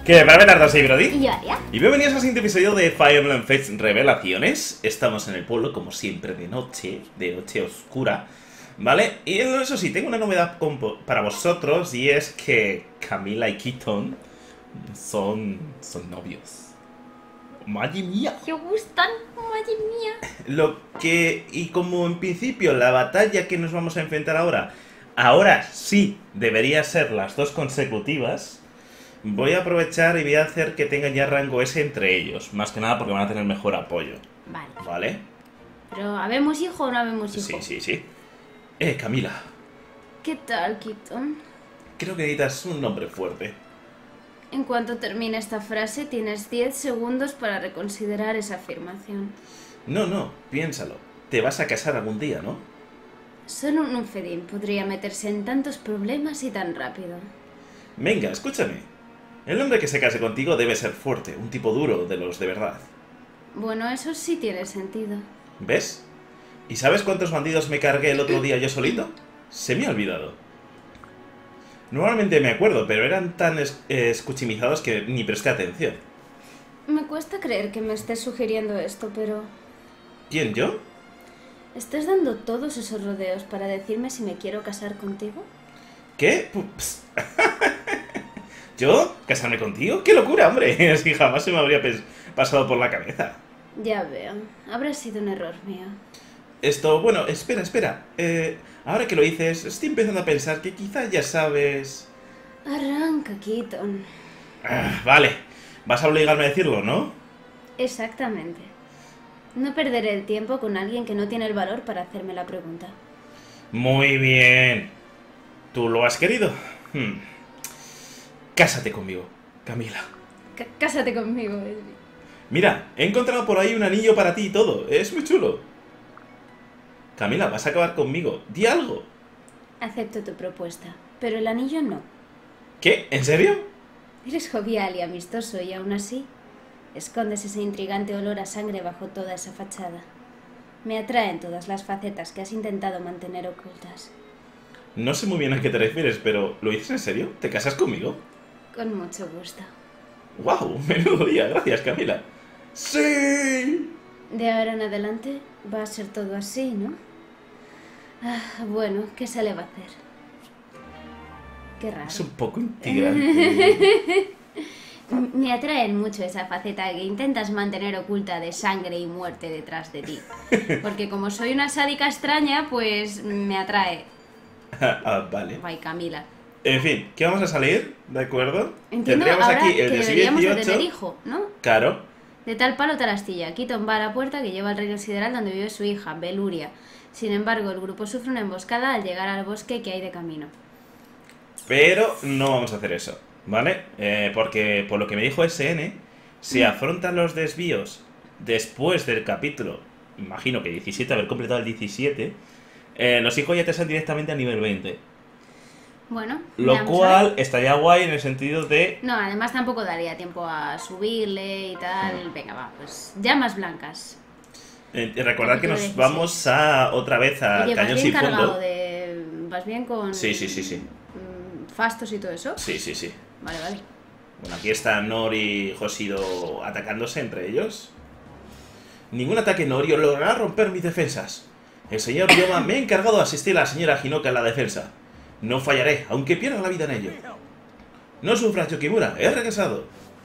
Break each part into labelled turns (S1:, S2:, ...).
S1: ¿Qué? ¿Para velar soy Brody?
S2: Y yo, Aria.
S1: Y bienvenidos al siguiente episodio de Fire Emblem Fates Revelaciones. Estamos en el pueblo, como siempre, de noche oscura, ¿vale? Y eso sí, tengo una novedad para vosotros, y es que Camila y Keaton son novios. ¡Madre mía!
S2: ¡Qué gustan! ¡Madre mía!
S1: Y como en principio la batalla que nos vamos a enfrentar ahora sí debería ser las dos consecutivas, voy a aprovechar y voy a hacer que tengan ya rango S entre ellos. Más que nada porque van a tener mejor apoyo.
S2: Vale.
S1: ¿Vale?
S2: Pero, ¿habemos hijo o no habemos hijo?
S1: Sí. Camila.
S2: ¿Qué tal, Keaton?
S1: Creo que necesitas un nombre fuerte.
S2: En cuanto termine esta frase, tienes 10 segundos para reconsiderar esa afirmación.
S1: No, piénsalo. Te vas a casar algún día, ¿no?
S2: Solo un Unfedin podría meterse en tantos problemas y tan rápido.
S1: Venga, escúchame. El hombre que se case contigo debe ser fuerte, un tipo duro de los de verdad.
S2: Bueno, eso sí tiene sentido.
S1: ¿Ves? ¿Y sabes cuántos bandidos me cargué el otro día yo solito? Se me ha olvidado. Normalmente me acuerdo, pero eran tan escuchimizados que ni presté atención.
S2: Me cuesta creer que me estés sugiriendo esto, pero...
S1: ¿Quién, yo?
S2: ¿Estás dando todos esos rodeos para decirme si me quiero casar contigo?
S1: ¿Qué? ¿Yo? ¿Casarme contigo? ¡Qué locura, hombre! Así jamás se me habría pasado por la cabeza.
S2: Ya veo. Habrá sido un error mío.
S1: Bueno, espera. Ahora que lo dices, estoy empezando a pensar que quizá ya sabes...
S2: Arranca, Keaton.
S1: Vale. Vas a obligarme a decirlo, ¿no?
S2: Exactamente. No perderé el tiempo con alguien que no tiene el valor para hacerme la pregunta.
S1: Muy bien. ¿Tú lo has querido? Cásate conmigo, Camila.
S2: Cásate conmigo, baby.
S1: Mira, he encontrado por ahí un anillo para ti y todo. Es muy chulo. Camila, vas a acabar conmigo. Di algo.
S2: Acepto tu propuesta, pero el anillo no.
S1: ¿Qué? ¿En serio?
S2: Eres jovial y amistoso y aún así escondes ese intrigante olor a sangre bajo toda esa fachada. Me atraen todas las facetas que has intentado mantener ocultas.
S1: No sé muy bien a qué te refieres, pero ¿lo dices en serio? ¿Te casas conmigo?
S2: Con mucho gusto.
S1: ¡Guau! Menudo día, gracias, Camila. ¡Sí!
S2: De ahora en adelante va a ser todo así, ¿no? Bueno, ¿qué se le va a hacer? Qué raro.
S1: Es un poco intrigante.
S2: Me atraen mucho esa faceta que intentas mantener oculta de sangre y muerte detrás de ti. Porque como soy una sádica extraña, pues me atrae.
S1: Vale.
S2: Ay, Camila.
S1: En fin, ¿qué vamos a salir? ¿De acuerdo?
S2: Entiendo
S1: Tendríamos
S2: ahora
S1: aquí
S2: que
S1: el
S2: deberíamos de
S1: 18.
S2: tener hijo, ¿no?
S1: Claro.
S2: De tal palo tal astilla. Keaton va a la puerta que lleva al reino sideral donde vive su hija, Veluria. Sin embargo, el grupo sufre una emboscada al llegar al bosque que hay de camino.
S1: Pero no vamos a hacer eso, ¿vale? Porque por lo que me dijo SN, si afrontan los desvíos después del capítulo, imagino que 17, haber completado el 17, los hijos ya te salen directamente a nivel 20.
S2: Bueno,
S1: Lo cual estaría guay en el sentido de...
S2: No, además tampoco daría tiempo a subirle y tal. Venga, va, pues llamas blancas.
S1: recordad que nos vamos otra vez al
S2: Oye,
S1: cañón
S2: ¿vas bien
S1: sin
S2: cargado
S1: fondo.
S2: ¿Vas bien con...?
S1: Sí.
S2: Fastos y todo eso?
S1: Sí.
S2: Vale.
S1: Bueno, aquí están Nori y Hoshido atacándose entre ellos. Ningún ataque Nori logrará romper mis defensas. El señor Ryoma me ha encargado de asistir a la señora Hinoka en la defensa. No fallaré, aunque pierda la vida en ello. No sufras, Yukimura, he regresado.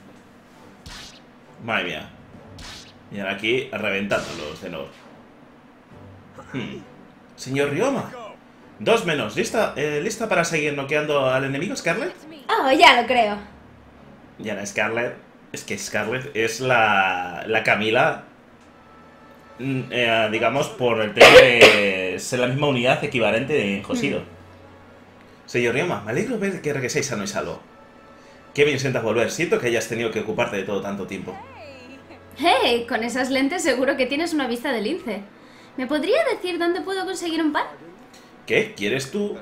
S1: Madre mía. Y ahora aquí reventándolos de Nor. Señor Ryoma. 2 menos. ¿Lista para seguir noqueando al enemigo, Scarlet?
S2: Oh, ya lo creo.
S1: Ya la Scarlet... Es que Scarlet es la Camila... digamos, por el tema de ser la misma unidad equivalente en Hoshido. Señor Ryoma, me alegro ver que regreséis sano y salvo. Qué bien sientas volver. Siento que hayas tenido que ocuparte de todo tanto tiempo.
S2: ¡Hey! Con esas lentes seguro que tienes una vista de lince. ¿Me podría decir dónde puedo conseguir un par?
S1: ¿Qué? ¿Quieres tú?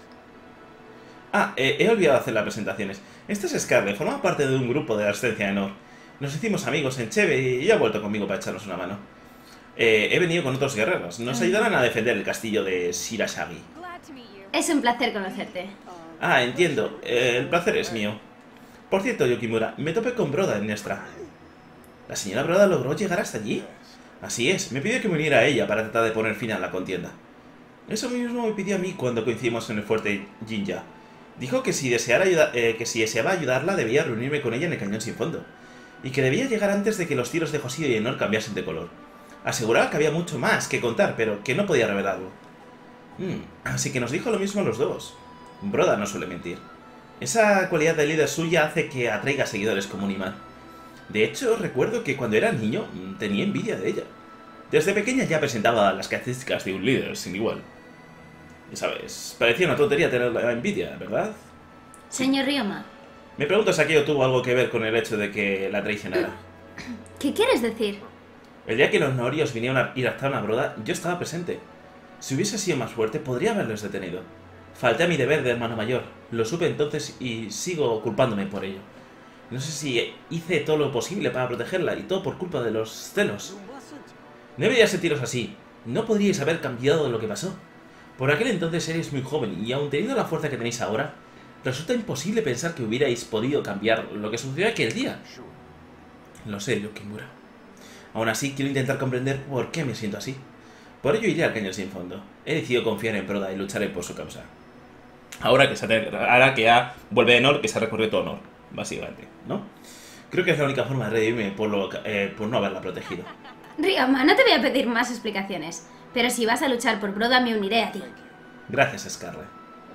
S1: He olvidado hacer las presentaciones. Esta es Scarlet, forma parte de un grupo de la asistencia de Nor. Nos hicimos amigos en Cheve y ha vuelto conmigo para echarnos una mano. He venido con otros guerreros. Nos ayudarán a defender el castillo de Shirashagi.
S2: Es un placer conocerte.
S1: Entiendo. El placer es mío. Por cierto, Yukimura, me topé con Broda en Nestra. ¿La señora Broda logró llegar hasta allí? Así es, me pidió que me uniera a ella para tratar de poner fin a la contienda. Eso mismo me pidió a mí cuando coincidimos en el fuerte Jinja. Dijo que si deseaba ayudarla debía reunirme con ella en el cañón sin fondo, y que debía llegar antes de que los tiros de Hoshido y Enor cambiasen de color. Aseguraba que había mucho más que contar, pero que no podía revelarlo. Así que nos dijo lo mismo a los dos. Broda no suele mentir. Esa cualidad de líder suya hace que atraiga seguidores como un imán. De hecho, recuerdo que cuando era niño tenía envidia de ella. Desde pequeña ya presentaba las características de un líder sin igual. Y sabes, parecía una tontería tener la envidia, ¿verdad?
S2: Señor Ryoma.
S1: Me pregunto si aquello tuvo algo que ver con el hecho de que la traicionara.
S2: ¿Qué quieres decir?
S1: El día que los Norios vinieron y raptaron a Broda, yo estaba presente. Si hubiese sido más fuerte, podría haberles detenido. Falté a mi deber de hermano mayor. Lo supe entonces y sigo culpándome por ello. No sé si hice todo lo posible para protegerla y todo por culpa de los celos. No deberíais sentiros así. No podríais haber cambiado lo que pasó. Por aquel entonces erais muy joven y aun teniendo la fuerza que tenéis ahora, resulta imposible pensar que hubierais podido cambiar lo que sucedió aquel día. Lo sé, Yukimura. Aún así, quiero intentar comprender por qué me siento así. Por ello iré al cañón sin fondo. He decidido confiar en Broda y lucharé por su causa. Ahora que ya vuelve Enor, que se ha recorrido todo Honor, básicamente, ¿no? Creo que es la única forma de redimirme por no haberla protegido.
S2: Ryoma, no te voy a pedir más explicaciones, pero si vas a luchar por Broda me uniré a ti.
S1: Gracias, Scarlet.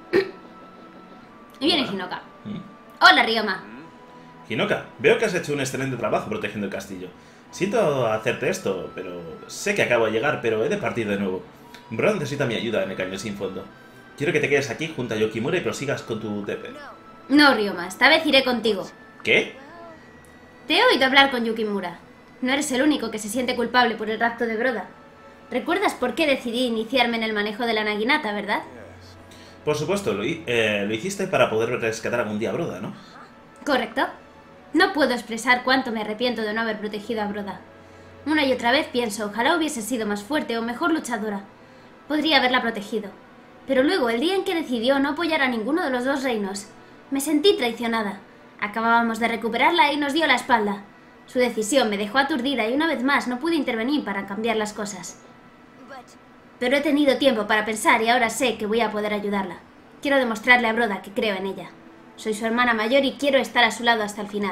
S2: Y viene Hinoka. Hola, Ryoma.
S1: Hinoka, veo que has hecho un excelente trabajo protegiendo el castillo. Siento hacerte esto, pero sé que acabo de llegar, pero he de partir de nuevo. Broda necesita mi ayuda en el cañón sin fondo. Quiero que te quedes aquí junto a Yukimura y prosigas con tu TP.
S2: No, Ryoma, esta vez iré contigo.
S1: ¿Qué?
S2: Te he oído hablar con Yukimura. No eres el único que se siente culpable por el rapto de Broda. ¿Recuerdas por qué decidí iniciarme en el manejo de la Naginata, verdad?
S1: Por supuesto, lo hiciste para poder rescatar algún día a Broda, ¿no?
S2: Correcto. No puedo expresar cuánto me arrepiento de no haber protegido a Broda. Una y otra vez pienso, ojalá hubiese sido más fuerte o mejor luchadora. Podría haberla protegido. Pero luego, el día en que decidió no apoyar a ninguno de los dos reinos, me sentí traicionada. Acabábamos de recuperarla y nos dio la espalda. Su decisión me dejó aturdida y una vez más no pude intervenir para cambiar las cosas. Pero he tenido tiempo para pensar y ahora sé que voy a poder ayudarla. Quiero demostrarle a Broda que creo en ella. Soy su hermana mayor y quiero estar a su lado hasta el final.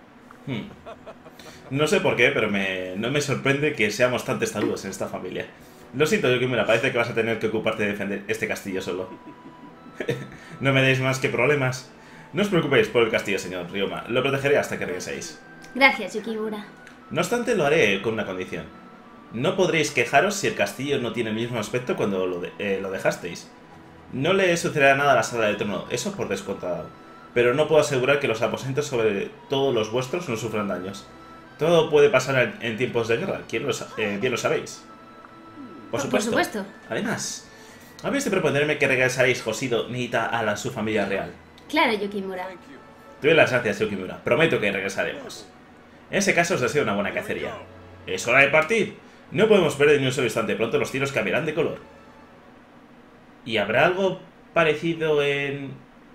S1: No sé por qué, pero no me sorprende que seamos tan testarudos en esta familia. Lo siento, Yukimura, parece que vas a tener que ocuparte de defender este castillo solo. No me deis más que problemas. No os preocupéis por el castillo, señor Ryoma. Lo protegeré hasta que regreséis.
S2: Gracias, Yukimura.
S1: No obstante, lo haré con una condición. No podréis quejaros si el castillo no tiene el mismo aspecto cuando lo dejasteis. No le sucederá nada a la sala del trono, eso por descontado. Pero no puedo asegurar que los aposentos, sobre todo los vuestros, no sufran daños. Todo puede pasar en tiempos de guerra, bien lo sabéis. Por supuesto. Además, habéis de proponerme que regresaréis Hoshido Niita a su familia real.
S2: Claro, Yukimura.
S1: Te doy las gracias, Yukimura. Prometo que regresaremos. En ese caso os deseo una buena cacería. ¡Es hora de partir! No podemos perder ni un solo instante. Pronto los tiros cambiarán de color. ¿Y habrá algo parecido en...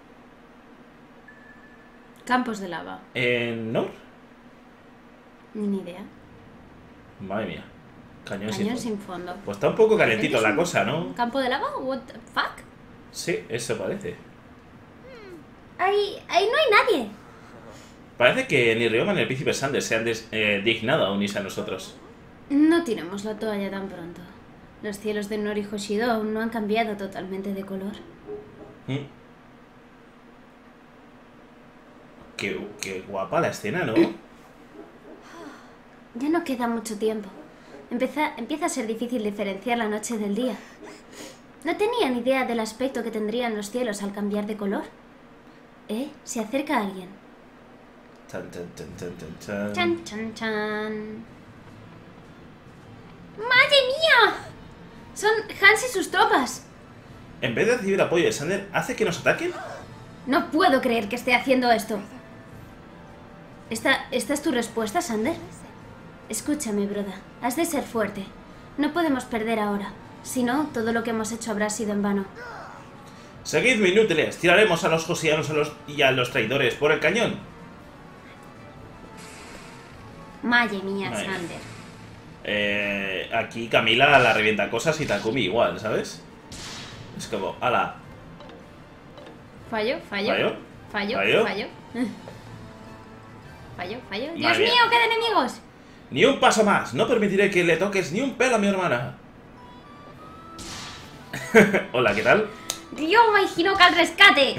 S2: Campos de lava.
S1: ¿En Nor?
S2: Ni idea.
S1: Madre mía. Cañón
S2: sin fondo.
S1: Pues está un poco calentito la cosa, ¿no?
S2: ¿Campo de lava? What the fuck?
S1: Sí, eso parece.
S2: Ahí no hay nadie.
S1: Parece que ni Ryoma ni el príncipe Sander se han dignado a unirse a nosotros.
S2: No tiremos la toalla tan pronto. Los cielos de Nor y Hoshido aún no han cambiado totalmente de color.
S1: Qué guapa la escena, ¿no?
S2: Ya no queda mucho tiempo. Empieza a ser difícil diferenciar la noche del día. No tenía ni idea del aspecto que tendrían los cielos al cambiar de color. Se acerca alguien.
S1: Chan, chan, chan, chan, chan, chan.
S2: Chan, chan, chan. ¡Madre mía! Son Hans y sus tropas.
S1: En vez de recibir apoyo de Sander, ¿hace que nos ataquen?
S2: No puedo creer que esté haciendo esto. ¿Esta es tu respuesta, Sander? Escúchame, Broda. Has de ser fuerte. No podemos perder ahora. Si no, todo lo que hemos hecho habrá sido en vano.
S1: Seguidme, inútiles. Tiraremos a los josianos y a los traidores por el cañón.
S2: Madre mía,
S1: Madre mía.
S2: Sander.
S1: Aquí Camila la revienta cosas y Takumi igual, ¿sabes? Es como, ala.
S2: Fallo.
S1: ¿Fallo?
S2: Fallo. Dios
S1: Madre mía.
S2: mío, qué de enemigos.
S1: Ni un paso más. No permitiré que le toques ni un pelo a mi hermana. Hola, ¿qué tal?
S2: Ryoma y Hinoka al rescate.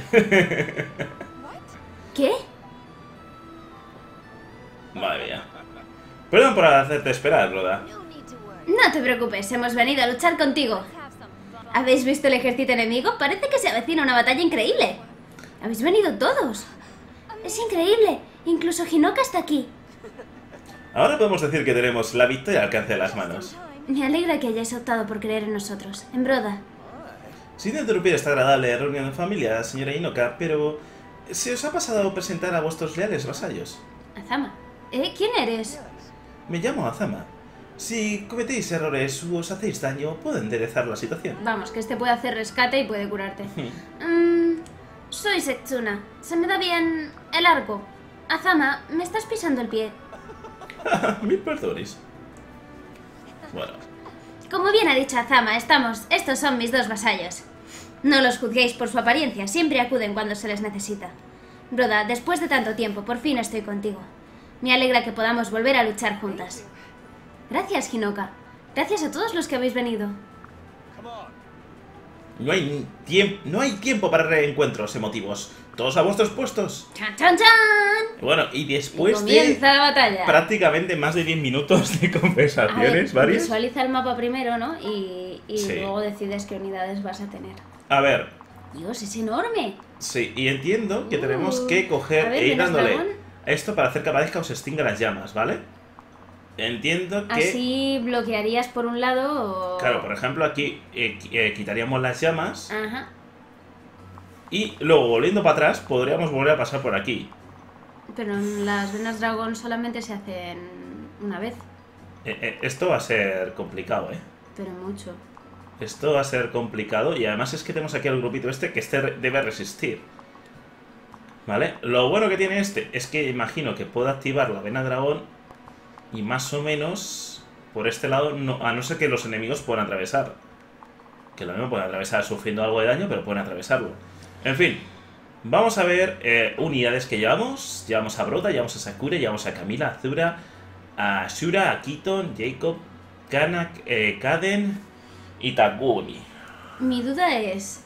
S2: ¿Qué?
S1: Madre mía. Perdón por hacerte esperar, Roda.
S2: No te preocupes, hemos venido a luchar contigo. ¿Habéis visto el ejército enemigo? Parece que se avecina una batalla increíble. ¿Habéis venido todos? Es increíble. Incluso Hinoka está aquí.
S1: Ahora podemos decir que tenemos la victoria al alcance de las manos.
S2: Me alegra que hayáis optado por creer en nosotros, en Broda.
S1: Sin interrumpir esta agradable reunión de familia, señora Hinoka, pero ¿se os ha pasado a presentar a vuestros leales vasallos?
S2: Azama. ¿Quién eres?
S1: Me llamo Azama. Si cometéis errores u os hacéis daño, puedo enderezar la situación.
S2: Vamos, que este puede hacer rescate y puede curarte. Soy Setsuna. Se me da bien el arco. Azama, me estás pisando el pie.
S1: Mil perdones. Bueno.
S2: Como bien ha dicho Azama, estos son mis dos vasallos. No los juzguéis por su apariencia, siempre acuden cuando se les necesita. Broda, después de tanto tiempo, por fin estoy contigo. Me alegra que podamos volver a luchar juntas. Gracias, Hinoka. Gracias a todos los que habéis venido.
S1: No hay tiempo para reencuentros emotivos. Todos a vuestros puestos.
S2: ¡Chan, chan, chan!
S1: Bueno, y después
S2: Comienza la batalla.
S1: prácticamente más de 10 minutos de conversaciones, varias.
S2: Visualiza el mapa primero, ¿no? Y
S1: Sí.
S2: luego decides qué unidades vas a tener.
S1: A ver,
S2: Dios, es enorme.
S1: sí, y entiendo que tenemos que coger
S2: A ver,
S1: e ir
S2: ¿Venas
S1: dándole
S2: dragón?
S1: esto para hacer que aparezca o se extinga las llamas, ¿vale? Entiendo que...
S2: Así bloquearías por un lado o...
S1: Claro, por ejemplo, aquí quitaríamos las llamas
S2: Ajá.
S1: y luego, volviendo para atrás, podríamos volver a pasar por aquí.
S2: Pero las venas dragón solamente se hacen una vez.
S1: Esto va a ser complicado, ¿eh?
S2: Pero mucho.
S1: Esto va a ser complicado y además es que tenemos aquí al grupito este que debe resistir. ¿Vale? Lo bueno que tiene este es que imagino que puedo activar la vena dragón y más o menos por este lado, a no ser que los enemigos puedan atravesar. Que lo mismo pueden atravesar sufriendo algo de daño, pero pueden atravesarlo. En fin, vamos a ver unidades que llevamos. Llevamos a Broda, llevamos a Sakura, llevamos a Camila, a Azura, a Shura, a Kiton, Jacob, Kana, Kaden y Takumi.
S2: Mi duda es...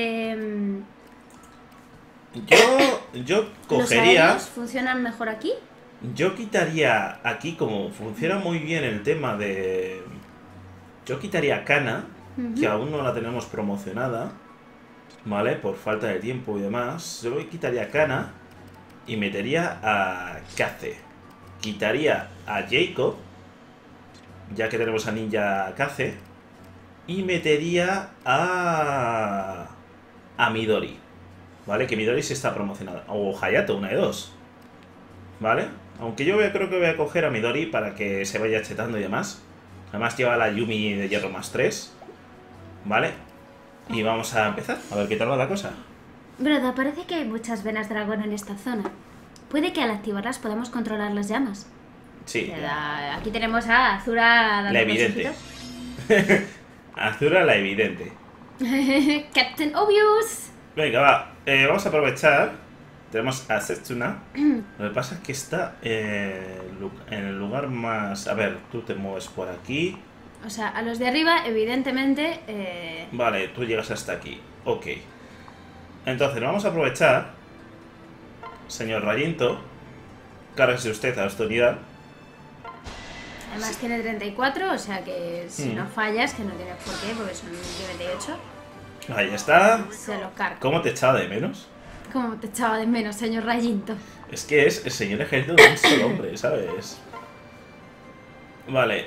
S1: Yo
S2: ¿Los
S1: cogería...
S2: aéreos funcionan mejor aquí?
S1: Yo quitaría aquí, como funciona muy bien el tema de... Yo quitaría a Kana, que aún no la tenemos promocionada, ¿vale? Por falta de tiempo y demás. Yo quitaría a Kana y metería a Kaze. Quitaría a Jacob, ya que tenemos a Ninja Kaze. Y metería a Midori, ¿vale? Que Midori sí está promocionada. O Hayato, una de dos, ¿vale? Aunque yo creo que voy a coger a Midori para que se vaya chetando y demás. Además lleva la Yumi de hierro más 3, ¿vale? Y vamos a empezar, a ver qué tal va la cosa.
S2: Broda, parece que hay muchas venas dragón en esta zona. Puede que al activarlas podamos controlar las llamas.
S1: Sí,
S2: Aquí tenemos a Azura dando
S1: la evidente.
S2: consejitos.
S1: Azura, la evidente.
S2: Captain Obvious.
S1: Venga, va, vamos a aprovechar. Tenemos a Setsuna. Lo que pasa es que está en el lugar más... A ver, tú te mueves por aquí.
S2: O sea, a los de arriba, evidentemente...
S1: Vale, tú llegas hasta aquí. Ok. Entonces, vamos a aprovechar. Señor Rayinto, cárguese usted a esta unidad.
S2: Además tiene 34, o sea que si
S1: Mm.
S2: no fallas, que no tienes por qué, porque son 98,
S1: Ahí está.
S2: se lo carga.
S1: ¿Cómo te echaba de menos?
S2: Como te echaba de menos, señor Rayinto.
S1: Es que es el señor ejército de un solo hombre, ¿sabes? Vale.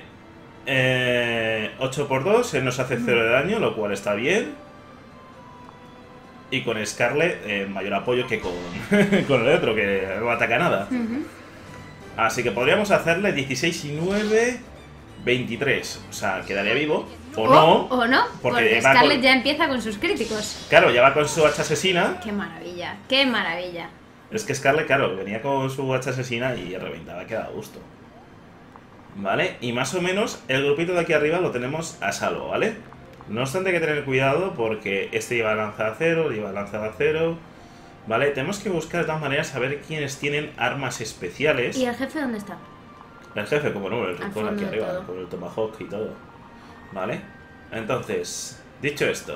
S1: 8 por 2, él nos hace 0 de daño, lo cual está bien. Y con Scarlet, mayor apoyo que con, con el otro, que no ataca nada. Así que podríamos hacerle 16 y 9, 23. O sea, quedaría vivo. O no.
S2: O no, porque
S1: va
S2: Scarlett
S1: con-
S2: ya empieza con sus críticos.
S1: Claro, ya va con su hacha asesina.
S2: Qué maravilla, qué maravilla.
S1: Es que Scarlet, claro, venía con su hacha asesina y reventaba, queda a gusto. ¿Vale? Y más o menos el grupito de aquí arriba lo tenemos a salvo, ¿vale? No obstante hay que tener cuidado porque este lleva lanzada cero, lleva lanzada cero. ¿Vale? Tenemos que buscar de todas maneras a ver quiénes tienen armas especiales.
S2: ¿Y el jefe dónde está?
S1: El jefe, como no, el
S2: Al
S1: rincón
S2: fondo
S1: aquí
S2: de
S1: arriba,
S2: todo.
S1: con el tomahawk y todo. ¿Vale? Entonces, dicho esto,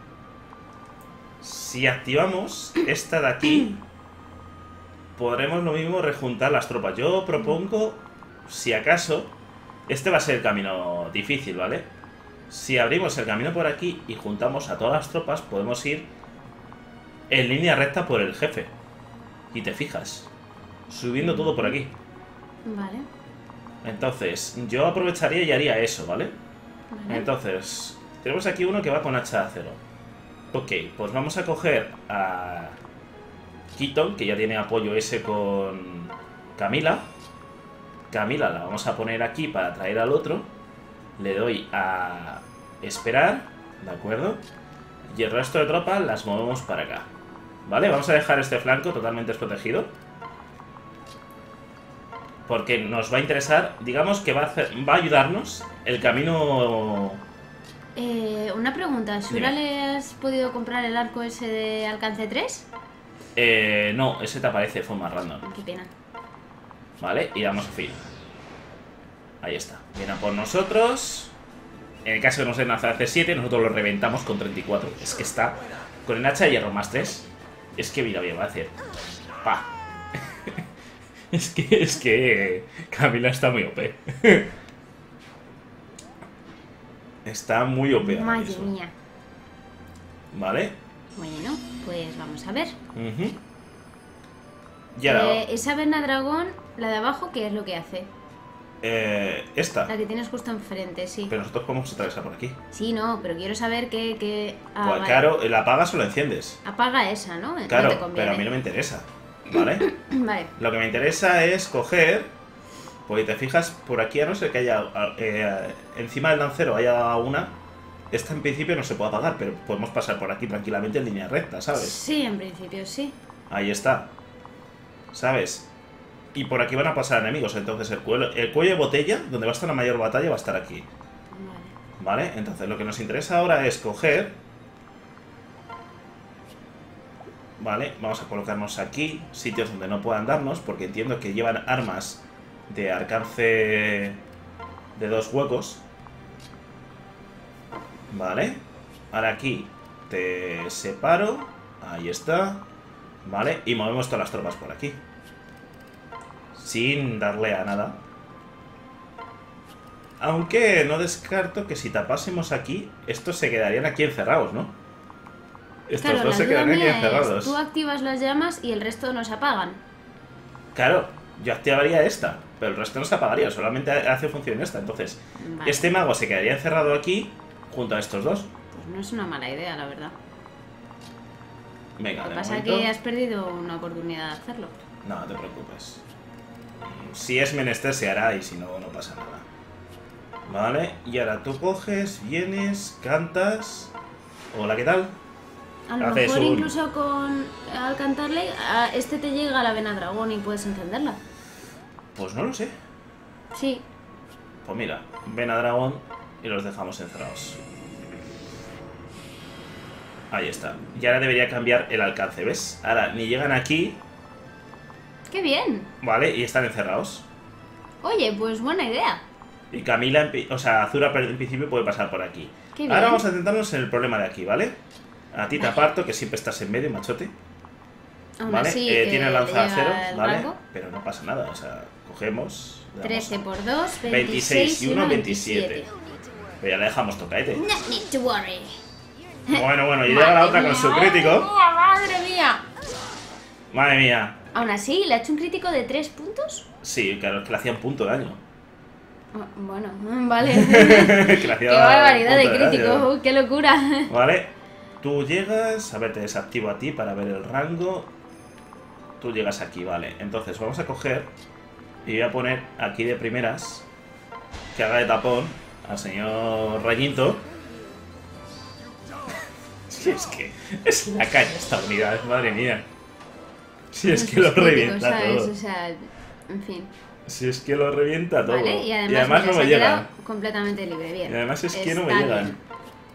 S1: si activamos esta de aquí, podremos lo mismo rejuntar las tropas. Yo propongo, si acaso, este va a ser el camino difícil, ¿vale? Si abrimos el camino por aquí y juntamos a todas las tropas, podemos ir en línea recta por el jefe. Y te fijas, subiendo todo por aquí.
S2: Vale.
S1: Entonces, yo aprovecharía y haría eso, ¿vale?
S2: Vale.
S1: Entonces, tenemos aquí uno que va con hacha de acero. Ok, pues vamos a coger a Keaton, que ya tiene apoyo ese con Camila. Camila la vamos a poner aquí para atraer al otro. Le doy a esperar, ¿de acuerdo? Y el resto de tropas las movemos para acá. ¿Vale? Vamos a dejar este flanco totalmente desprotegido. Porque nos va a interesar, digamos que va a ayudarnos el camino.
S2: Una pregunta, ¿Shura
S1: Dime.
S2: le has podido comprar el arco ese de alcance 3?
S1: No, ese te aparece de forma random.
S2: Qué pena.
S1: ¿Vale? Y damos a fin. Ahí está. Vienen por nosotros. En el caso de no ser lanzar C7, nosotros lo reventamos con 34. Es que está con el hacha de hierro más 3. Es que mira, bien, va a hacer. Pa. Es que Camila está muy OP. Está muy OP ahora
S2: Madre
S1: mismo.
S2: mía.
S1: ¿Vale?
S2: Bueno, pues vamos a ver.
S1: Ujú. Y ahora,
S2: Esa vena dragón, la de abajo, ¿qué es lo que hace?
S1: esta.
S2: La que tienes justo enfrente, sí.
S1: Pero nosotros podemos atravesar por aquí.
S2: Sí, no, pero quiero saber qué... Ah,
S1: Pues
S2: vale.
S1: claro, ¿la apagas o la enciendes?
S2: Apaga esa, ¿no? No
S1: Claro,
S2: te conviene.
S1: pero a mí no me interesa. ¿Vale?
S2: Vale.
S1: Lo que me interesa es coger. Porque te fijas, por aquí a no ser que haya. Encima del lancero haya una. Esta en principio no se puede apagar, pero podemos pasar por aquí tranquilamente en línea recta, ¿sabes?
S2: Sí, en principio sí.
S1: Ahí está. ¿Sabes? Y por aquí van a pasar enemigos. Entonces el cuello de botella, donde va a estar la mayor batalla, va a estar aquí.
S2: Vale.
S1: ¿Vale? Entonces lo que nos interesa ahora es coger. Vale, vamos a colocarnos aquí, sitios donde no puedan darnos, porque entiendo que llevan armas de alcance de 2 huecos. Vale, ahora aquí te separo, ahí está. Vale, y movemos todas las tropas por aquí, sin darle a nada. Aunque no descarto que si tapásemos aquí, estos se quedarían aquí encerrados, ¿no? Estos
S2: Claro,
S1: dos
S2: la
S1: se
S2: duda
S1: quedarían aquí
S2: mía es,
S1: encerrados.
S2: tú activas las llamas y el resto nos apagan.
S1: Claro, yo activaría esta, pero el resto no se apagaría, solamente hace función esta. Entonces,
S2: Vale.
S1: este mago se quedaría encerrado aquí junto a estos dos.
S2: Pues no es una mala idea, la verdad.
S1: Venga,
S2: Lo
S1: de
S2: que pasa es
S1: momento.
S2: que has perdido una oportunidad de hacerlo.
S1: No, no te preocupes. Si es menester se hará y si no, no pasa nada. Vale, y ahora tú coges, vienes, cantas. Hola, ¿qué tal?
S2: A lo
S1: Haces
S2: mejor
S1: un-
S2: incluso al cantarle, a este te llega la vena dragón y puedes encenderla.
S1: Pues no lo sé.
S2: Sí.
S1: Pues mira, ven a dragón y los dejamos encerrados. Ahí está. Y ahora debería cambiar el alcance, ¿ves? Ahora ni llegan aquí,
S2: ¡Qué bien!
S1: ¿vale? Y están encerrados.
S2: Oye, pues buena idea.
S1: Y Camila, o sea, Azura en principio puede pasar por aquí.
S2: Qué bien.
S1: Ahora vamos a centrarnos en el problema de aquí, ¿vale? A ti te aparto, que siempre estás en medio, machote.
S2: Aún
S1: ¿Vale?
S2: así, que
S1: Tiene
S2: le
S1: lanzaceros,
S2: llega el
S1: ¿vale?
S2: rango.
S1: Pero no pasa nada, o sea, cogemos. le damos
S2: 13 por 2,
S1: 26 y 1, 27. Pero ya le dejamos tocaete.
S2: No need to worry.
S1: Bueno, y llega la otra con su crítico.
S2: ¡Madre mía!
S1: Madre mía.
S2: Aún así, ¿le ha hecho un crítico de 3 puntos?
S1: Sí, claro, es que le hacía un punto de daño.
S2: Ah, bueno, vale.
S1: Que le hacía
S2: ¡Qué barbaridad de
S1: punto daño.
S2: crítico! ¡Qué locura!
S1: Vale, tú llegas, a ver, te desactivo a ti para ver el rango. Tú llegas aquí, vale. Entonces vamos a coger y voy a poner aquí de primeras que haga de tapón al señor Rayinto. Si es que es la caña esta unidad, madre mía. Si es que lo
S2: Críticos,
S1: revienta
S2: ¿sabes?
S1: todo.
S2: O sea, en fin.
S1: Si es que lo revienta todo.
S2: Vale, y además,
S1: no
S2: mira,
S1: me
S2: se ha
S1: llegan.
S2: quedado completamente libre. Bien.
S1: Y además es que no me
S2: Está
S1: llegan.
S2: bien.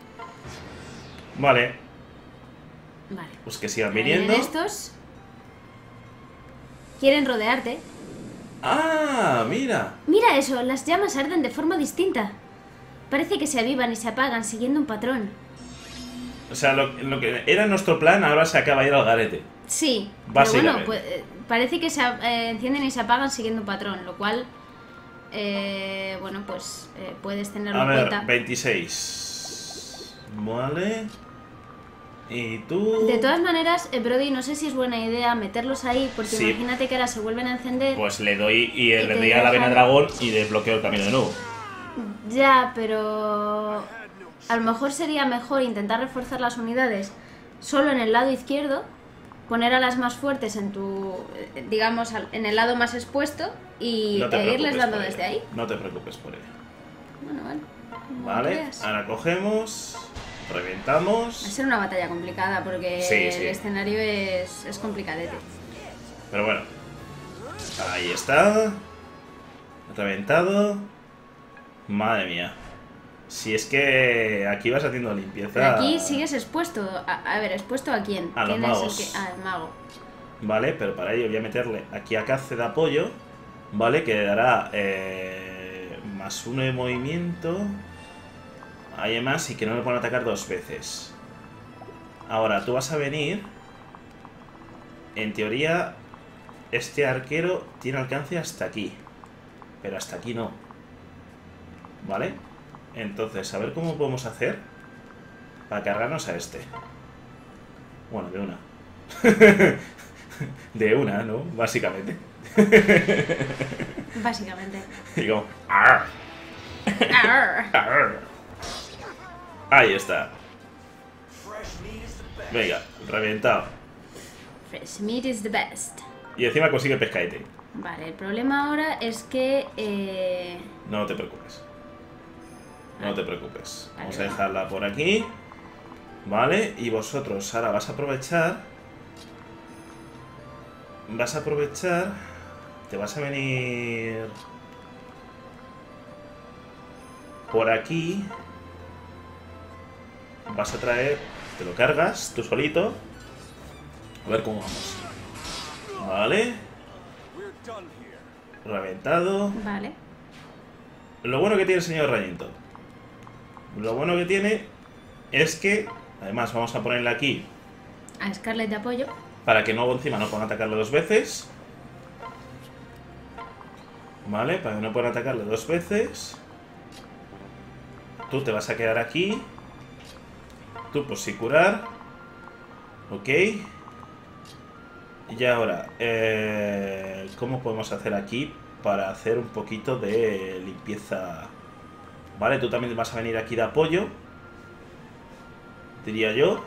S1: Vale,
S2: Vale.
S1: pues que sigan
S2: Ahora vienen
S1: viniendo.
S2: estos. Quieren rodearte.
S1: ¡Ah! ¡Mira!
S2: Mira eso, las llamas arden de forma distinta. Parece que se avivan y se apagan siguiendo un patrón.
S1: O sea, lo que era nuestro plan ahora se acaba de ir al garete.
S2: Sí, pero
S1: Básicamente.
S2: bueno, pues, parece que se encienden y se apagan siguiendo un patrón, lo cual, bueno, pues puedes tenerlo
S1: A
S2: en
S1: ver,
S2: cuenta.
S1: 26. Vale. Y tú...
S2: De todas maneras, Brody, no sé si es buena idea meterlos ahí, porque
S1: Sí.
S2: imagínate que ahora se vuelven a encender.
S1: Pues le doy y
S2: Y
S1: le
S2: te
S1: doy a la vena
S2: dejan-
S1: dragón y desbloqueo el camino de nuevo.
S2: Ya, pero a lo mejor sería mejor intentar reforzar las unidades solo en el lado izquierdo, poner a las más fuertes en tu, digamos, en el lado más expuesto y
S1: No te
S2: irles
S1: preocupes
S2: dando
S1: por
S2: desde
S1: ello.
S2: ahí.
S1: No te preocupes por ello.
S2: Bueno, vale. Como
S1: Vale,
S2: creas.
S1: ahora cogemos,
S2: Va a
S1: reventamos.
S2: ser una batalla complicada porque
S1: Sí,
S2: el
S1: sí.
S2: escenario es complicadete.
S1: Pero bueno, ahí está. Reventado. Madre mía. Si es que aquí vas haciendo limpieza.
S2: Pero aquí sigues expuesto. A ver, ¿expuesto a quién?
S1: A los
S2: ¿Quién es el
S1: magos.
S2: al mago.
S1: Vale, pero para ello voy a meterle aquí a Cace de apoyo. Vale, que le dará +1 de movimiento. Hay más y que no le pueden atacar 2 veces. Ahora, tú vas a venir. En teoría, este arquero tiene alcance hasta aquí. Pero hasta aquí no. ¿Vale? Entonces, a ver cómo podemos hacer para cargarnos a este. Bueno, de una. De una, ¿no? Básicamente.
S2: Básicamente.
S1: Digo, "Arr,
S2: Arr.
S1: arr". Ahí está. Venga, reventado.
S2: Fresh meat is the best.
S1: Y encima consigue pescaete.
S2: Vale, el problema ahora es que...
S1: No te preocupes. No te preocupes. Vamos a
S2: Vale.
S1: dejarla por aquí. Vale, y vosotros ahora vas a aprovechar. Vas a aprovechar. Te vas a venir por aquí. Vas a traer. Te lo cargas tú solito. A ver cómo vamos. Vale. Reventado.
S2: Vale.
S1: Lo bueno que tiene el señor Rayito. Lo bueno que tiene es que, además, vamos a ponerle aquí
S2: A Scarlet de apoyo.
S1: para que luego encima no puedan atacarle 2 veces. Vale, para que no puedan atacarle 2 veces. Tú te vas a quedar aquí. Tú por si curar. Ok. Y ahora, ¿cómo podemos hacer aquí para hacer un poquito de limpieza? Vale, tú también vas a venir aquí de apoyo, diría yo.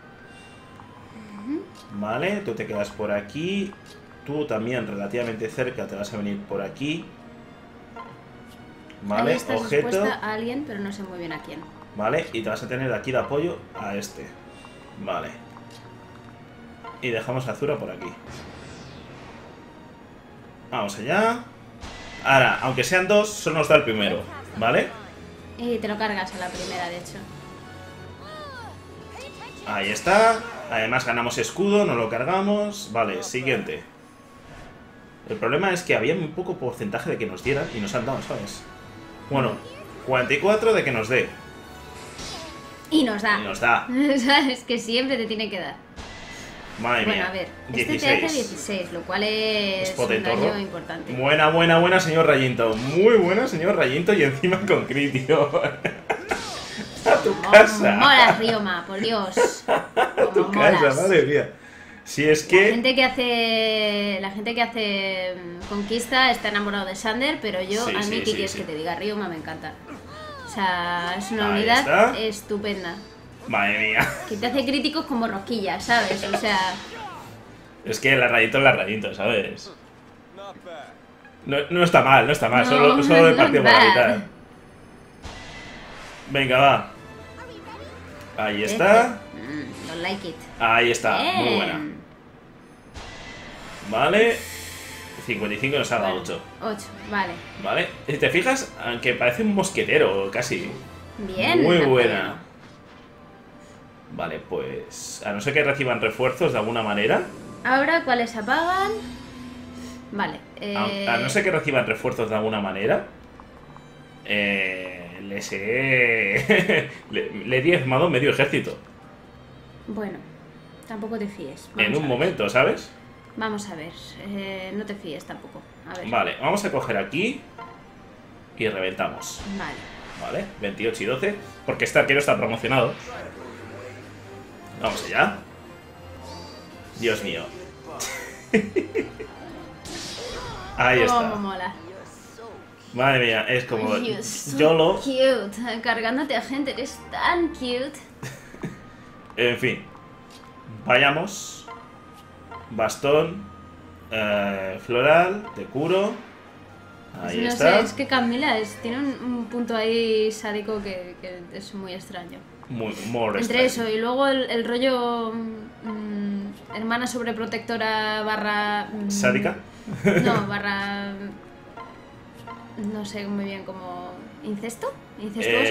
S1: Vale, tú te quedas por aquí. Tú también relativamente cerca te vas a venir por aquí.
S2: Ahí
S1: Vale,
S2: estás
S1: objeto.
S2: expuesta a alguien, pero no sé muy bien a quién.
S1: Vale, y te vas a tener aquí de apoyo a este. Vale. Y dejamos a Azura por aquí. Vamos allá. Ahora, aunque sean 2, solo nos da el primero. ¿Vale?
S2: Y te lo cargas a la primera, de hecho.
S1: Ahí está. Además ganamos escudo, no lo cargamos. Vale, siguiente. El problema es que había muy poco porcentaje de que nos dieran y nos han dado, ¿sabes? Bueno, 44 de que nos dé.
S2: Y nos da.
S1: Y nos da.
S2: ¿Sabes? Que siempre te tiene que dar.
S1: Madre
S2: Bueno,
S1: mía.
S2: a ver.
S1: 16.
S2: Este te hace 16, lo cual es un
S1: potentorro.
S2: daño importante.
S1: Buena, buena, buena, señor Rayinto. Muy buena, señor Rayinto. Y encima con critio. A tu casa.
S2: Molas, Rioma, por Dios.
S1: A tu
S2: Como
S1: casa,
S2: molas.
S1: madre mía. Si es
S2: La
S1: que...
S2: gente que hace Conquista está enamorado de Sander, pero yo,
S1: Sí,
S2: a mí,
S1: sí,
S2: ¿qué
S1: sí,
S2: quieres
S1: sí.
S2: que te diga? Rioma me encanta. O sea, es una
S1: Ahí
S2: unidad
S1: está.
S2: estupenda.
S1: Madre mía.
S2: Que te hace críticos como rosquillas, ¿sabes? O sea,
S1: Es que la Rayinto es la Rayinto, ¿sabes? No está mal, no está mal.
S2: No,
S1: Solo le
S2: not
S1: partimos la
S2: bad.
S1: mitad. Venga, va. Ahí está.
S2: don't like it.
S1: Ahí está. Muy buena. Vale. 55 nos ha dado 8.
S2: 8, vale.
S1: ¿Vale? Si te fijas, aunque parece un mosquetero casi.
S2: Bien.
S1: Muy
S2: está
S1: buena.
S2: bueno.
S1: Vale, pues... A no ser que reciban refuerzos de alguna manera.
S2: Ahora, ¿cuáles apagan? Vale.
S1: A no ser que reciban refuerzos de alguna manera. Les he... le he diezmado medio ejército.
S2: Bueno, tampoco te fíes.
S1: En
S2: Vamos
S1: un
S2: a ver.
S1: momento, ¿sabes?
S2: Vamos a ver. No te fíes tampoco. A ver.
S1: Vale, vamos a coger aquí y reventamos.
S2: Vale.
S1: Vale, 28 y 12. Porque este arquero está promocionado. Vamos allá. Dios mío. Ahí
S2: Cómo
S1: está.
S2: mola.
S1: Madre mía, es como
S2: You're so
S1: YOLO.
S2: cute. Cargándote a gente, eres tan cute.
S1: En fin. Vayamos. Bastón. Floral. Te curo. Ahí
S2: no
S1: está.
S2: sé, es que Camila tiene un punto ahí sádico que es muy extraño.
S1: More
S2: Entre
S1: extraño.
S2: eso y luego el rollo hermana sobreprotectora barra...
S1: ¿Sádica?
S2: No, barra... No sé muy bien cómo... ¿Incesto? ¿Incestuoso?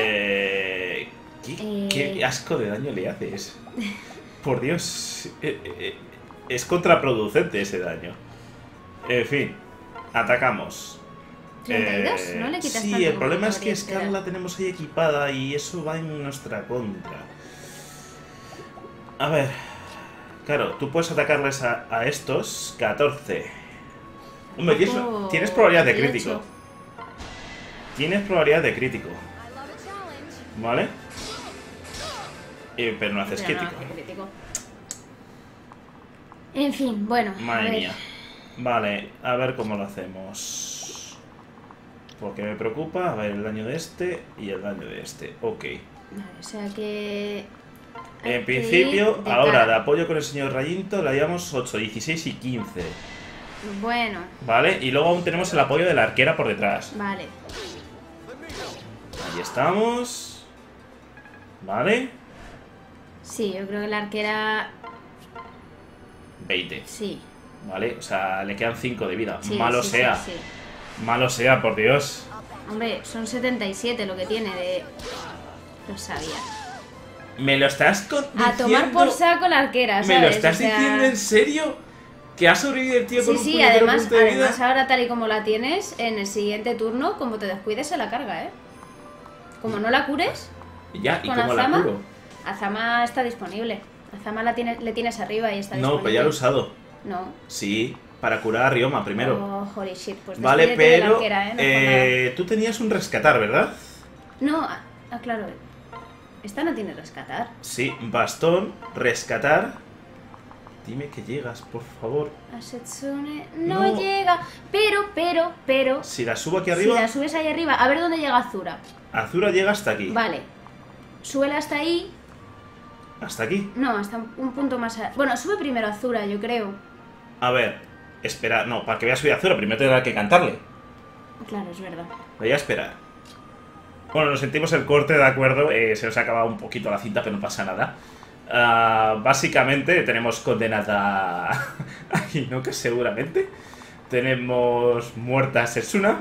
S1: ¿Qué asco de daño le haces? Por Dios. Es contraproducente ese daño. En fin. Atacamos.
S2: 32, ¿no le quitas
S1: Sí,
S2: tanto
S1: el
S2: como
S1: problema es que
S2: podría
S1: Scar
S2: esperar.
S1: la tenemos ahí equipada y eso va en nuestra contra. A ver. Claro, tú puedes atacarles a estos 14. Hombre,
S2: Ojo,
S1: tienes probabilidad de
S2: 18.
S1: crítico. Tienes probabilidad de crítico. ¿Vale? Pero no haces
S2: Pero no,
S1: crítico.
S2: hace crítico. En fin, bueno. a
S1: Madre
S2: ver.
S1: mía. Vale, a ver cómo lo hacemos. Porque me preocupa, a ver, el daño de este y el daño de este. Ok.
S2: Vale, o sea que... hay
S1: En
S2: que
S1: principio,
S2: ir de
S1: ahora
S2: cara.
S1: de apoyo con el señor Rayinto le damos 8, 16 y 15.
S2: Bueno,
S1: ¿Vale? Y luego aún tenemos el apoyo de la arquera por detrás.
S2: vale.
S1: Ahí estamos. ¿Vale?
S2: Sí, yo creo que la arquera...
S1: 20.
S2: Sí.
S1: ¿Vale? O sea, le quedan 5 de vida.
S2: sí
S1: Malo
S2: sí,
S1: sea.
S2: sí, sí.
S1: Malo sea, por Dios.
S2: Hombre, son 77 lo que tiene de... Lo sabía.
S1: ¿Me lo estás
S2: A tomar por saco la arquera, ¿sabes?
S1: ¿Me lo estás
S2: O sea,
S1: diciendo en serio? ¿Que ha sobrevivido el tío
S2: Sí,
S1: con un
S2: sí,
S1: puñetero
S2: además,
S1: punto de vida?
S2: además ahora tal y como la tienes, en el siguiente turno, como te descuides, se la carga, ¿eh? Como no la cures,
S1: Ya, ¿y
S2: con
S1: cómo la
S2: Azama,
S1: curo?
S2: Azama está disponible. Azama le tienes arriba y está
S1: No,
S2: disponible.
S1: pues ya lo he usado.
S2: No.
S1: Sí, para curar a Rioma primero.
S2: Oh, holy shit, pues
S1: Vale,
S2: despídete de la
S1: pero
S2: arquera, ¿eh? No por nada.
S1: tú tenías un rescatar, ¿verdad?
S2: No, claro. Esta no tiene rescatar.
S1: Sí, bastón, rescatar. Dime que llegas, por favor.
S2: A Setsune no,
S1: No.
S2: llega. Pero...
S1: Si la subo aquí
S2: Si
S1: arriba,
S2: la subes ahí arriba, a ver dónde llega Azura.
S1: Azura llega hasta aquí.
S2: Vale. Súbela hasta ahí.
S1: Hasta aquí.
S2: No, hasta un punto más... Bueno, sube primero Azura, yo creo.
S1: A ver, espera, no, para que veas subir a Azura, primero tendrá que cantarle.
S2: Claro, es verdad.
S1: Voy a esperar. Bueno, nos sentimos el corte, de acuerdo. Se nos ha acabado un poquito la cinta, pero no pasa nada. Básicamente tenemos condenada a Hinoka, seguramente. Tenemos muerta a Setsuna.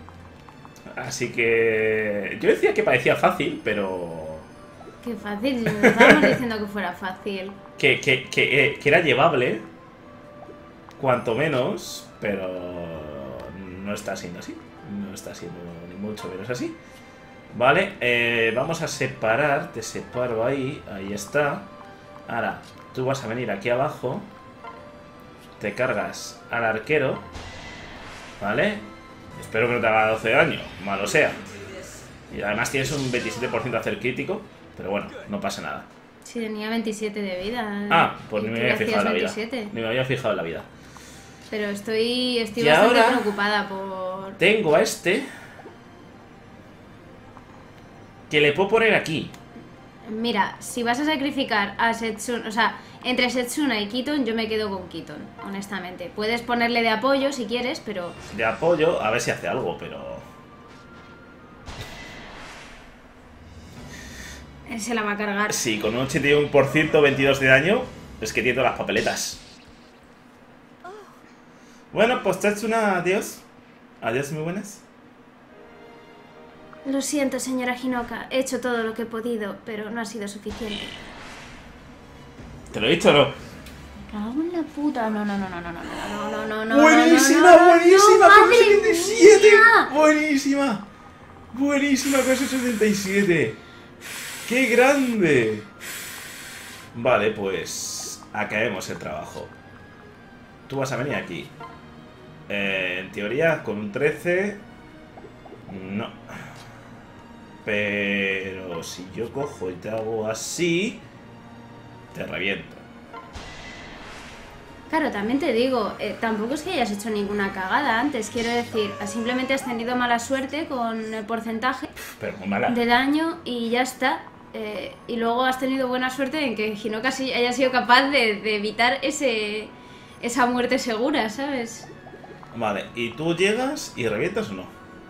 S1: Así que... Yo decía que parecía fácil, pero...
S2: Qué fácil, si no estábamos diciendo que fuera fácil.
S1: Que era llevable. Cuanto menos, pero... No está siendo así. No está siendo ni mucho menos así. Vale, vamos a separar. Te separo ahí. Ahí está. Ahora, tú vas a venir aquí abajo. Te cargas al arquero. Vale. Espero que no te haga 12 de daño. Malo sea. Y además tienes un 27% de hacer crítico. Pero bueno, no pasa nada.
S2: Si tenía 27 de vida.
S1: Ah, pues
S2: ¿Y
S1: ni
S2: tú
S1: me había
S2: le
S1: fijado en la
S2: hacías
S1: vida.
S2: 27?
S1: Ni me había fijado en la vida.
S2: Pero estoy
S1: Y
S2: bastante
S1: ahora-
S2: preocupada por...
S1: Tengo a este. Que le puedo poner aquí.
S2: Mira, si vas a sacrificar a Setsuna... O sea, entre Setsuna y Kiton, yo me quedo con Kiton, honestamente. Puedes ponerle de apoyo si quieres, pero...
S1: De apoyo, a ver si hace algo, pero...
S2: Se la va a cargar.
S1: Sí, con un 81%, 22 de daño. Es que tiene todas las papeletas. Bueno, pues te he hecho una adiós. Adiós, muy buenas.
S2: Lo siento, señora Hinoka. He hecho todo lo que he podido, pero no ha sido suficiente.
S1: ¿Te lo he dicho o no?
S2: Cago en la puta. No.
S1: Buenísima, buenísima,
S2: no,
S1: con
S2: madre
S1: 77.
S2: mía.
S1: Buenísima. Buenísima con 77. ¡Qué grande! Vale, pues acabemos el trabajo. Tú vas a venir aquí. En teoría, con un 13... No. Pero si yo cojo y te hago así, te reviento.
S2: Claro, también te digo, tampoco es que hayas hecho ninguna cagada antes, quiero decir, simplemente has tenido mala suerte con el porcentaje
S1: Pero muy mala.
S2: de daño y ya está. Y luego has tenido buena suerte en que Hinoka sí haya sido capaz de evitar esa muerte segura, ¿sabes?
S1: Vale, ¿y tú llegas y revientas o no?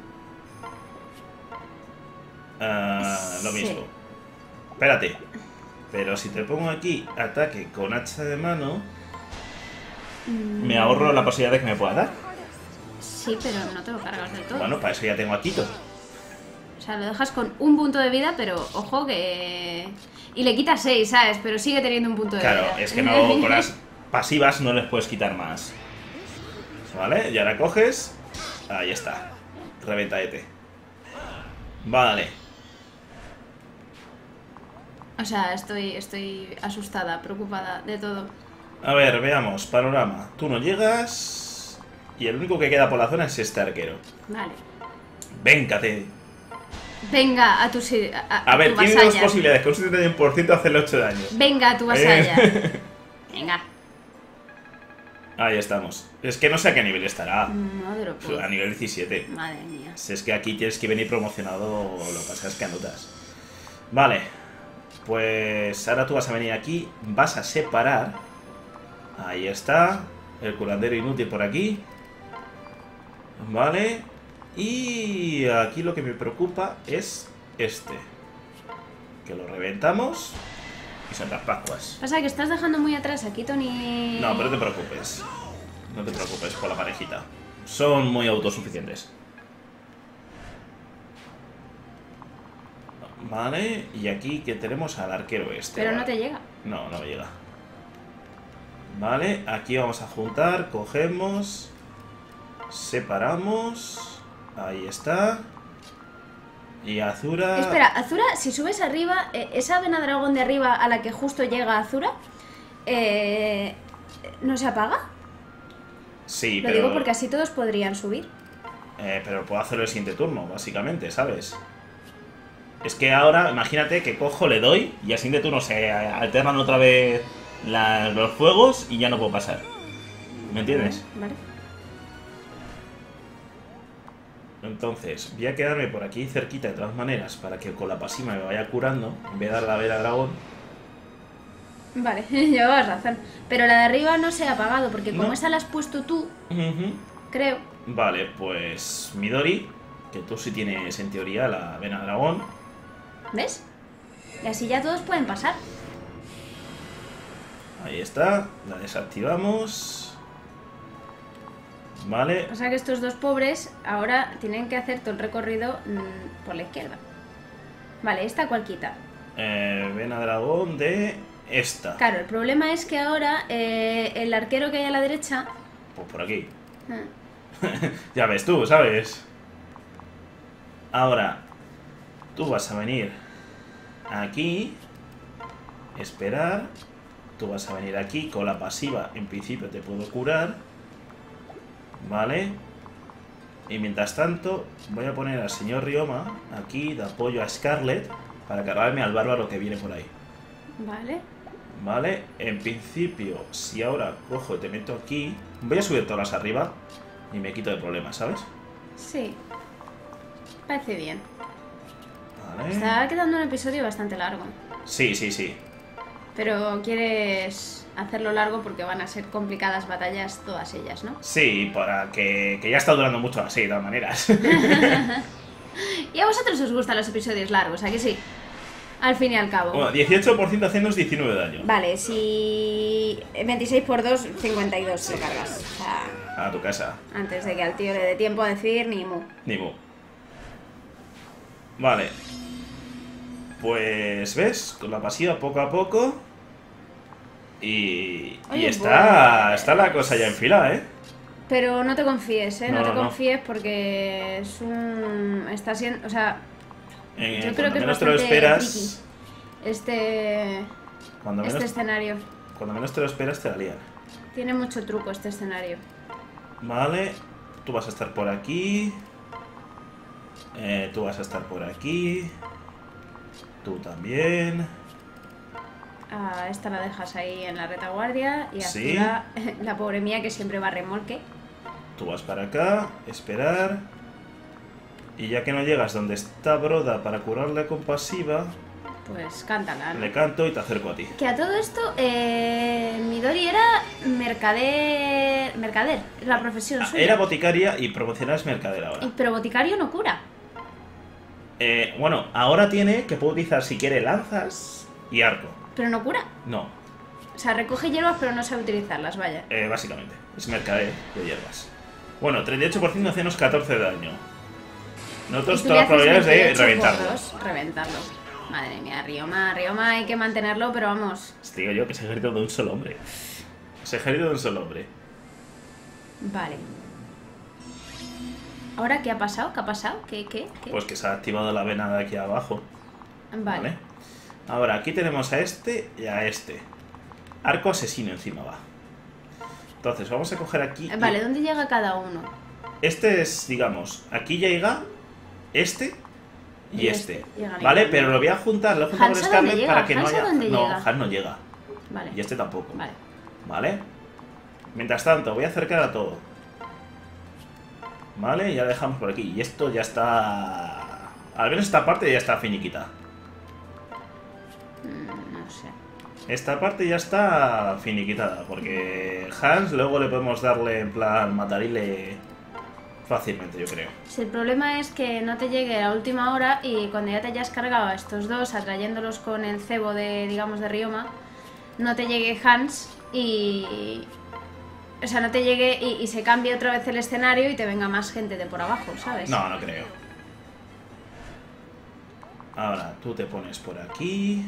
S1: Lo
S2: Sí.
S1: mismo. Espérate. Pero si te pongo aquí ataque con hacha de mano, me ahorro la posibilidad de que me pueda dar.
S2: Sí, pero no te lo cargas del todo.
S1: Bueno, para eso ya tengo a Quito.
S2: O sea, lo dejas con un punto de vida, pero ojo que... Y le quitas 6, ¿sabes? Pero sigue teniendo un punto de
S1: Claro,
S2: vida.
S1: es que no, con las pasivas no les puedes quitar más. Vale, y ahora coges. Ahí está. Reventaete. Vale.
S2: O sea, estoy asustada, preocupada de todo.
S1: A ver, veamos. Panorama. Tú no llegas. Y el único que queda por la zona es este arquero.
S2: Vale.
S1: Véncate.
S2: Venga a tu
S1: A ver,
S2: tu
S1: tiene dos
S2: vasalla.
S1: posibilidades. Con un 71% hacerle 8 daño.
S2: Venga a tu vasalla. Venga.
S1: Ahí estamos. Es que no sé a qué nivel estará.
S2: Madre
S1: A nivel 17.
S2: Madre mía.
S1: Si es que aquí tienes que venir promocionado, lo que pasa es que anotas. Vale. Pues ahora tú vas a venir aquí. Vas a separar. Ahí está. El curandero inútil por aquí. Vale. Y aquí lo que me preocupa es este. Que lo reventamos. Y Santas Pascuas.
S2: Pasa que estás dejando muy atrás aquí, Tony.
S1: No, pero no te preocupes. No te preocupes por la parejita. Son muy autosuficientes. Vale, y aquí que tenemos al arquero este.
S2: Pero no
S1: vale.
S2: te llega.
S1: No, no me llega. Vale, aquí vamos a juntar, cogemos, separamos, ahí está. Y Azura...
S2: Espera, Azura, si subes arriba, esa vena dragón de arriba a la que justo llega Azura, ¿no se apaga?
S1: Sí,
S2: Lo
S1: pero...
S2: digo porque así todos podrían subir.
S1: Pero puedo hacerlo el siguiente turno, básicamente, ¿sabes? Es que ahora, imagínate que cojo, le doy y al siguiente turno se alternan otra vez los fuegos y ya no puedo pasar. ¿Me entiendes?
S2: Vale.
S1: Entonces, voy a quedarme por aquí cerquita de todas maneras para que con la pasiva me vaya curando en vez de dar la vela dragón.
S2: Vale, llevabas razón. Pero la de arriba no se ha apagado porque como
S1: No.
S2: esa la has puesto tú,
S1: Ujú.
S2: creo.
S1: Vale, pues Midori, que tú sí tienes en teoría la vena dragón.
S2: ¿Ves? Y así ya todos pueden pasar.
S1: Ahí está, la desactivamos. Vale,
S2: O sea que estos dos pobres ahora tienen que hacer todo el recorrido por la izquierda. Vale, ¿esta cuál quita?
S1: vena dragón de esta.
S2: Claro, el problema es que ahora el arquero que hay a la derecha...
S1: Pues por aquí.
S2: ah,
S1: Ya ves tú, ¿sabes? Ahora, tú vas a venir aquí, esperar. Tú vas a venir aquí con la pasiva. En principio te puedo curar. Vale. Y mientras tanto, voy a poner al señor Ryoma aquí de apoyo a Scarlet para cargarme al bárbaro que viene por ahí.
S2: Vale.
S1: Vale, en principio, si ahora cojo y te meto aquí, voy a subir todas arriba y me quito de problemas, ¿sabes?
S2: Sí. Parece bien.
S1: Vale.
S2: Está quedando un episodio bastante largo.
S1: Sí, sí, sí.
S2: Pero quieres hacerlo largo porque van a ser complicadas batallas todas ellas, ¿no?
S1: Sí, para que ya está durando mucho así, de todas maneras.
S2: Y a vosotros os gustan los episodios largos, ¿a que sí? Al fin y al cabo.
S1: Bueno, 18% hacernos 19 de daño.
S2: Vale, si 26 por 2, 52 te cargas. O sea,
S1: A tu casa.
S2: Antes de que al tío le dé tiempo a decir ni mu.
S1: Ni mu. Vale. Pues, ¿ves? Con la pasiva poco a poco. Y
S2: Oye,
S1: está la cosa ya enfilada, ¿eh?
S2: Pero no te confíes, ¿eh? No,
S1: No,
S2: te
S1: no.
S2: confíes porque es un... Está siendo... O sea, yo creo
S1: Cuando
S2: que es
S1: menos te lo
S2: bastante
S1: esperas.
S2: este
S1: Cuando menos,
S2: escenario.
S1: cuando menos te lo esperas, te la lían.
S2: Tiene mucho truco este escenario.
S1: Vale. Tú vas a estar por aquí. Tú vas a estar por aquí. Tú también.
S2: A esta la dejas ahí en la retaguardia y
S1: Sí.
S2: Azura, la pobre mía que siempre va a remolque.
S1: Tú vas para acá, esperar. Y ya que no llegas donde está Broda para curarle con pasiva,
S2: Pues cántala, ¿no?
S1: le canto y te acerco a ti.
S2: Que a todo esto, Midori era mercader, es la profesión suya.
S1: Era boticaria y promocionas mercader ahora.
S2: Pero boticario no cura.
S1: Bueno, ahora tiene que puede utilizar si quiere lanzas y arco.
S2: Pero no cura.
S1: No,
S2: O sea, recoge hierbas pero no sabe utilizarlas, vaya.
S1: básicamente. Es mercader de hierbas. Bueno, 38% hacemos 14 de daño. Nosotros
S2: Y tú
S1: todas las
S2: le haces
S1: probabilidades de
S2: 28
S1: reventarlo.
S2: por 2, reventarlo. Madre mía, Ryoma hay que mantenerlo, pero vamos.
S1: Te digo yo que es ejército de un solo hombre. Es ejército de un solo hombre.
S2: Vale. ¿Ahora qué ha pasado? ¿Qué ha pasado? ¿Qué?
S1: Pues que se ha activado la vena de aquí abajo.
S2: Vale.
S1: Ahora, aquí tenemos a este y a este. Arco asesino encima va. Entonces, vamos a coger aquí...
S2: Vale, ¿dónde llega cada uno?
S1: Este es, digamos, aquí llega este y
S2: Y
S1: este.
S2: este. Llegan ahí.
S1: ¿Vale? Pero lo voy a juntar, lo he juntado con
S2: ¿Hans a dónde
S1: Scarlet
S2: llega?
S1: para que no
S2: ¿Hans a
S1: haya...
S2: dónde
S1: No,
S2: llega?
S1: Han no llega.
S2: Vale.
S1: Y este tampoco.
S2: Vale.
S1: ¿Vale? Mientras tanto, voy a acercar a todo. ¿Vale? Y ya dejamos por aquí. Y esto ya está... Al menos esta parte ya está finiquita.
S2: No sé.
S1: Esta parte ya está finiquitada. Porque Hans luego le podemos darle en plan matarile fácilmente, yo creo.
S2: Si el problema es que no te llegue a última hora y cuando ya te hayas cargado a estos dos, atrayéndolos con el cebo de, digamos, de Ryoma, no te llegue Hans y... O sea, no te llegue y se cambie otra vez el escenario y te venga más gente de por abajo, ¿sabes?
S1: No, no creo. Ahora, tú te pones por aquí.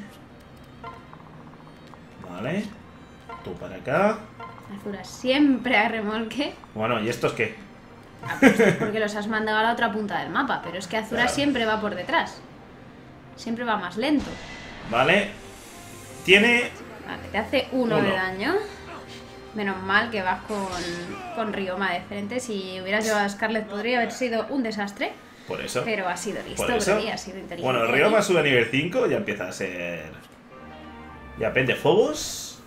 S1: Vale. Tú para acá.
S2: Azura siempre a remolque.
S1: Bueno, ¿y estos qué?
S2: Porque los has mandado a la otra punta del mapa, pero es que Azura
S1: Claro.
S2: siempre va por detrás. Siempre va más lento.
S1: Vale. Tiene...
S2: Vale, te hace uno de
S1: Uno.
S2: daño. Menos mal que vas con Ryoma de frente. Si hubieras llevado a Scarlet podría haber sido un desastre.
S1: Por eso.
S2: Pero ha sido listo,
S1: Por eso.
S2: Brody, ha sido inteligente.
S1: Bueno, el Ryoma sube a nivel 5, ya empieza a ser... Ya pende Phobos.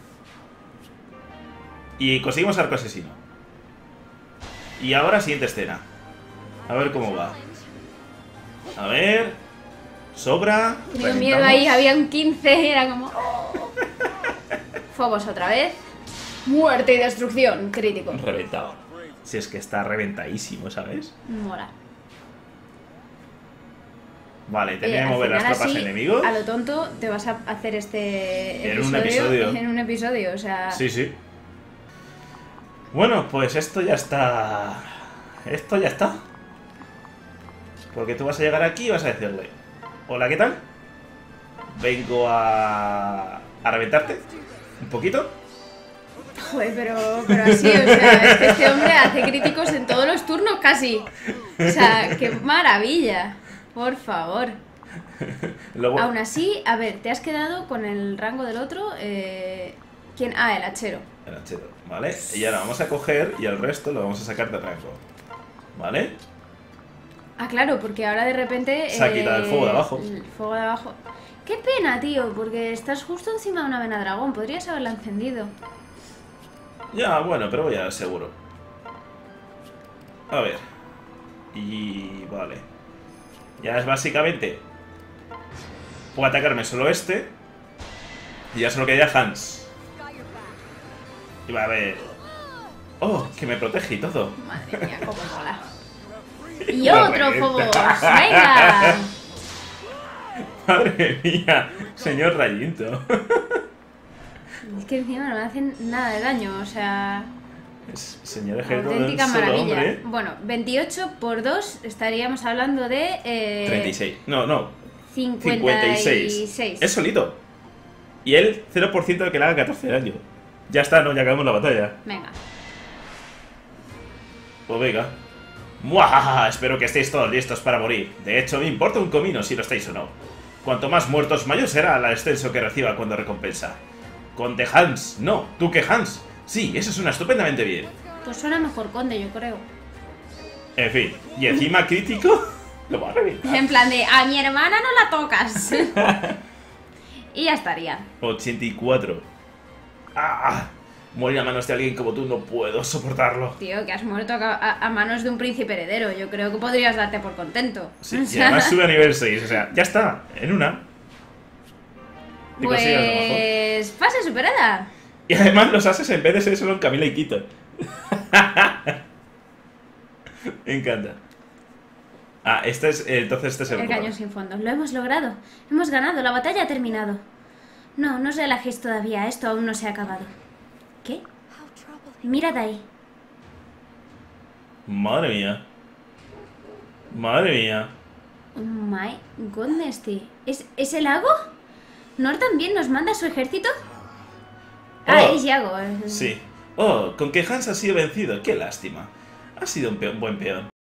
S1: Y conseguimos arco asesino. Y ahora siguiente escena. A ver cómo va. A ver... Sobra...
S2: Tenía miedo
S1: reventamos.
S2: ahí, había un 15, era como... Fobos otra vez. Muerte y destrucción, crítico.
S1: Reventado. Si es que está reventadísimo, ¿sabes?
S2: Mola.
S1: Vale, termina de
S2: Al
S1: mover las
S2: final
S1: tropas
S2: así,
S1: enemigos.
S2: A lo tonto te vas a hacer este
S1: En un episodio.
S2: En un episodio, o sea...
S1: Sí, sí. Bueno, pues esto ya está... Esto ya está. Porque tú vas a llegar aquí y vas a decirle... Hola, ¿qué tal? Vengo a reventarte. Un poquito.
S2: Joder, pero así, o sea, es que este hombre hace críticos en todos los turnos casi. O sea, qué maravilla. Por favor.
S1: Luego...
S2: Aún así, a ver, te has quedado con el rango del otro. ¿Quién? Ah, el hachero.
S1: El hachero, ¿vale? Y ahora vamos a coger y el resto lo vamos a sacar de rango. ¿Vale?
S2: Ah, claro, porque ahora de repente...
S1: Se ha quitado el fuego de abajo.
S2: El fuego de abajo. Qué pena, tío, porque estás justo encima de una vena dragón. Podrías haberla encendido.
S1: Ya, bueno, pero voy a dar seguro. A ver. Y... vale. Ya es básicamente... Puedo atacarme solo este. Y ya solo queda Hans. Y va a ver... ¡Oh! Que me protege y todo.
S2: Madre mía, cómo mola. Y
S1: Lo
S2: otro
S1: revienta.
S2: Fobos. ¡Venga!
S1: Madre mía, señor Rayito.
S2: Es que encima no me hacen nada de daño, o sea...
S1: Señor ejército de un
S2: Auténtica
S1: solo
S2: maravilla.
S1: hombre.
S2: Bueno, 28 por 2 estaríamos hablando de...
S1: 36. No.
S2: 56.
S1: Es solito. Y él, 0% de que le haga 14 daño. Ya está, ¿no? Ya acabamos la batalla.
S2: Venga.
S1: Pues venga. ¡Muajaja! Espero que estéis todos listos para morir. De hecho, me importa un comino si lo estáis o no. Cuanto más muertos, mayor será el ascenso que reciba cuando recompensa. Conde Hans. No, Duque Hans. Sí, eso suena estupendamente bien.
S2: Pues suena mejor conde, yo creo.
S1: En fin, y encima crítico, lo va a reventar.
S2: En plan de, a mi hermana no la tocas. Y ya estaría.
S1: 84. ¡Ah! Morir a manos de alguien como tú no puedo soportarlo.
S2: Tío, que has muerto a manos de un príncipe heredero. Yo creo que podrías darte por contento.
S1: Sí, y además sube a nivel 6, o sea, ya está, en una. Te consigues lo mejor.
S2: Pues... fase superada.
S1: Y además los ases en vez de ser solo en Camila y Quito. Me encanta. Ah, entonces este es el
S2: El cañón sin fondo. Lo hemos logrado. Hemos ganado. La batalla ha terminado. No, no os relajéis todavía. Esto aún no se ha acabado. ¿Qué? Mirad ahí.
S1: Madre mía. Madre mía.
S2: Oh my goodness, tío. ¿Es el lago? ¿Nor también nos manda su ejército? Ah,
S1: Oh,
S2: es Yago.
S1: Sí. Oh, con que Hans ha sido vencido. Qué lástima. Ha sido un buen peón.